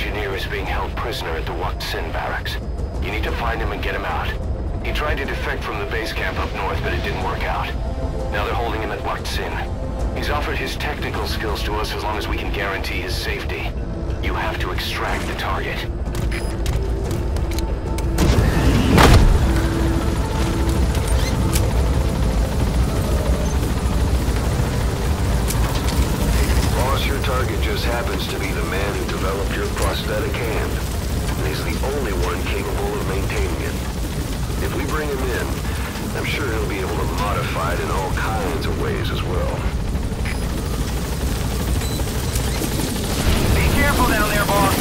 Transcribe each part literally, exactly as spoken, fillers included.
engineer is being held prisoner at the Wak Sin barracks. You need to find him and get him out. He tried to defect from the base camp up north, but it didn't work out. Now they're holding him at Wak Sin. He's offered his technical skills to us as long as we can guarantee his safety. You have to extract the target. Boss, your target just happens to be the man who developed your prosthetic hand. And he's the only one capable of maintaining it. If we bring him in, I'm sure he'll be able to modify it in all kinds of ways as well. Be careful down there, boss!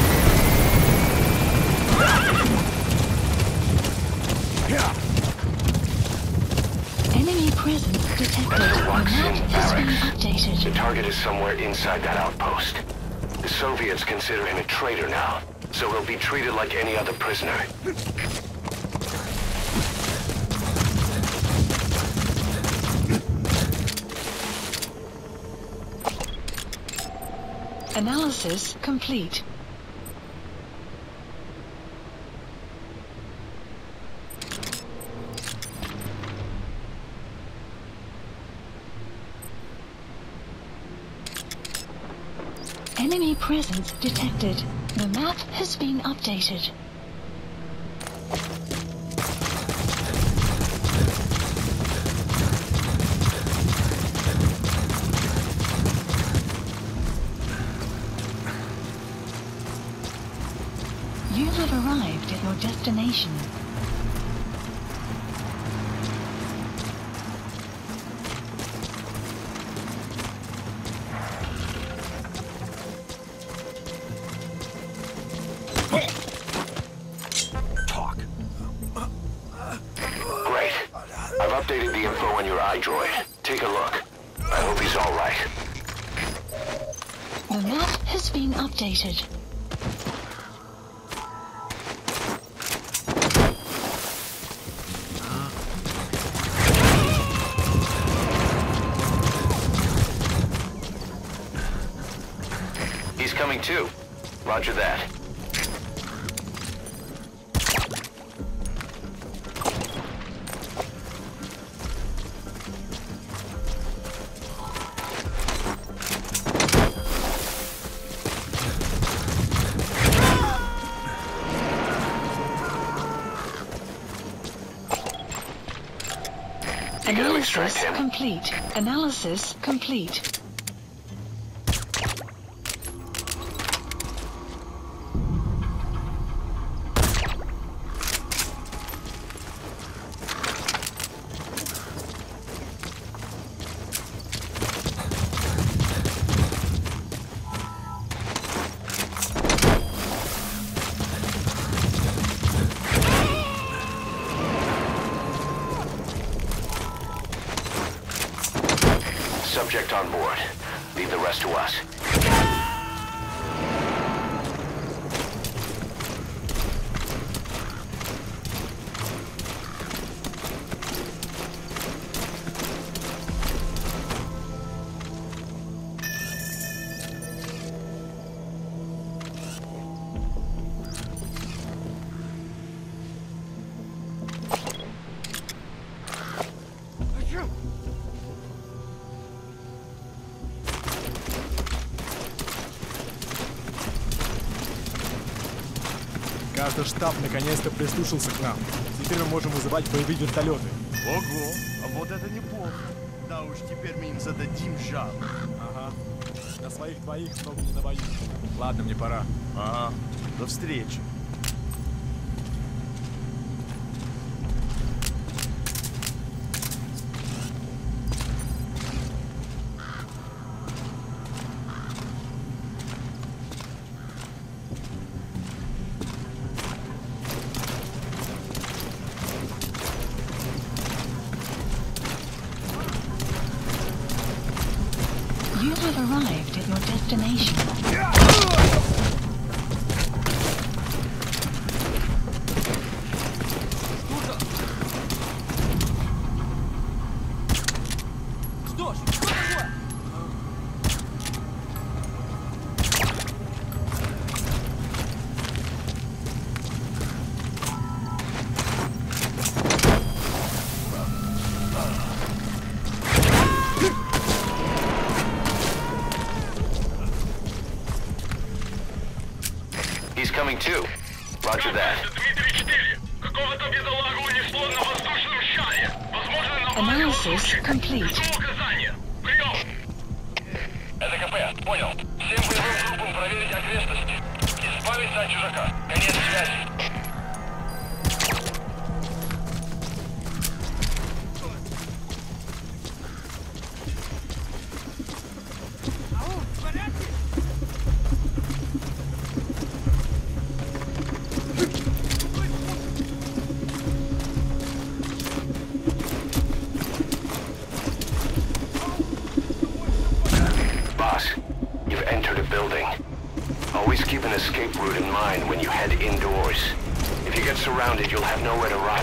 Enemy presence detected. That's the The Wak map Sin has been barracks. updated. The target is somewhere inside that outpost. The Soviets consider him a traitor now, so he'll be treated like any other prisoner. Analysis complete. Enemy presence detected. The map has been updated. You have arrived at your destination. Talk. Great. I've updated the info on your iDroid. Take a look. I hope he's all right. The map has been updated. He's coming too. Roger that. You gotta extract Analysis him. complete. Analysis complete. Subject on board. Leave the rest to us. Кажется, штаб наконец-то прислушался к нам. Теперь мы можем вызывать боевые вертолеты. Ого, а вот это неплохо. Да уж, теперь мы им зададим жару. Ага. На своих двоих много не навоюем. Ладно, мне пора. Ага, до встречи. You have arrived at your destination. He's coming too. Roger that. Analysis complete. Это КП, понял. Всем боевым группам проверить окрестности. Избавиться от чужака. Конец связи. You've entered a building. Always keep an escape route in mind when you head indoors. If you get surrounded, you'll have nowhere to run.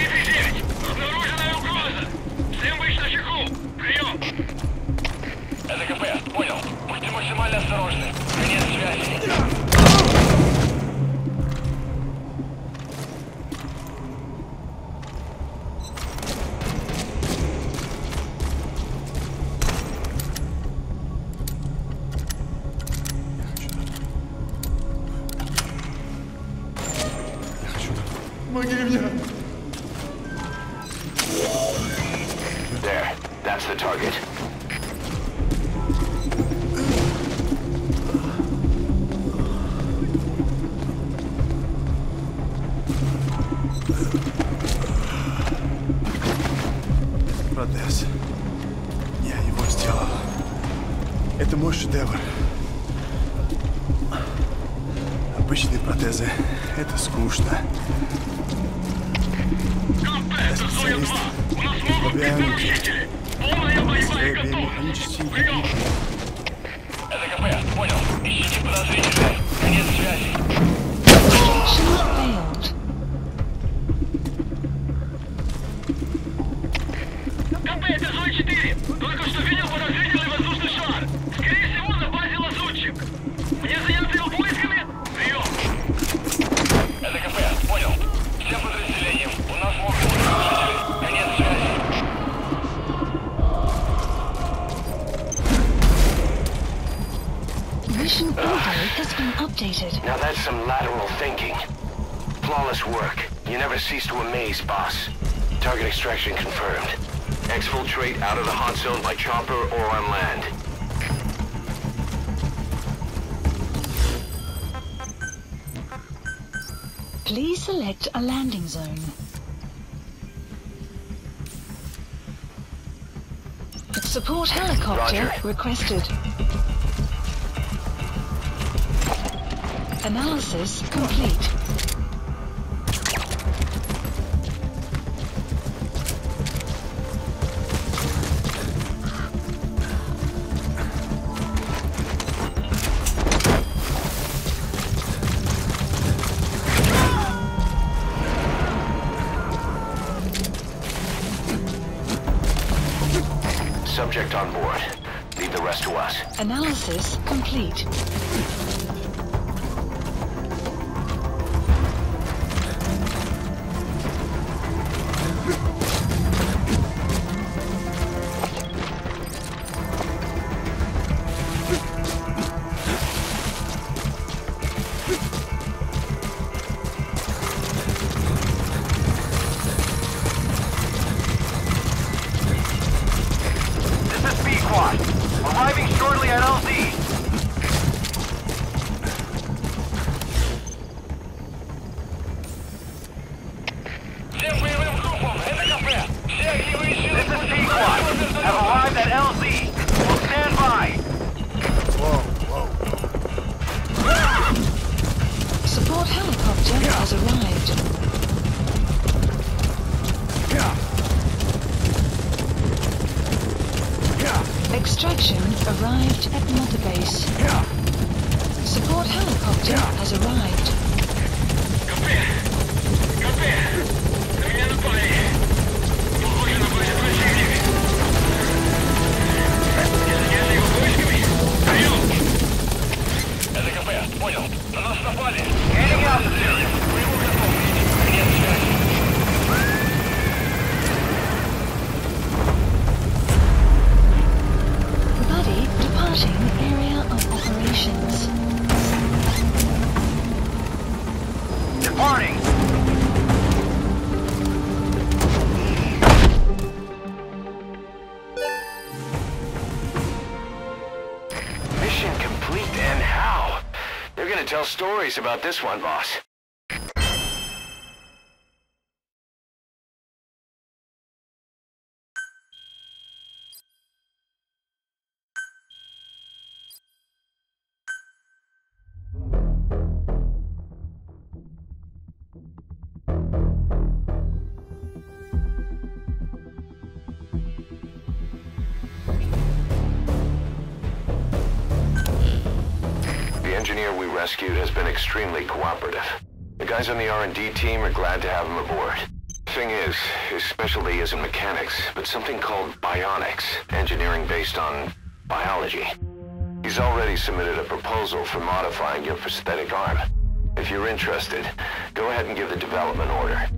Это КП, понял. Будьте максимально осторожны. Конец связи. There, that's the target. Протез. Я его сделал. Это мой шедевр. Обычные протезы — это скучно. Я специалист по биомеханике. Биомеханический. Это КП, понял. Ищите подозрительных. Конец связи. Extraction failed. КП, это Зой четыре. Только что видел подозрительный воздушный шар. Скорее всего, на базе лазутчик. Мне заняться его поисками? Прием. Это КП, понял. Всем подразделениям. У нас могут быть нарушители. Конец связи. Mission info has been updated. Now that's some lateral thinking. Flawless work. You never cease to amaze, boss. Target extraction confirmed. Exfiltrate out of the hot zone by chopper or on land. Please select a landing zone. Support helicopter Roger. requested. Analysis complete. Subject on board. Leave the rest to us. Analysis complete. Arriving shortly at L Z. Всем боевым группам, это КП. Все огневые силы. This is T-Squad. Have arrived at L Z. We'll stand by. Whoa, whoa. Support helicopter has arrived. Extraction arrived at Mother Base. Support helicopter has arrived. КП! КП! На меня напали! Похоже на базе противника. Не заняться его поисками? Прием! Это КП, понял. На нас напали. Heading out. Боевую готовность. Конец связи. Buddy departing area of operations. Departing! Mission complete, and how? They're gonna tell stories about this one, boss. The engineer we rescued has been extremely cooperative. The guys on the R and D team are glad to have him aboard. Thing is, his specialty isn't mechanics, but something called bionics, engineering based on biology. He's already submitted a proposal for modifying your prosthetic arm. If you're interested, go ahead and give the development order.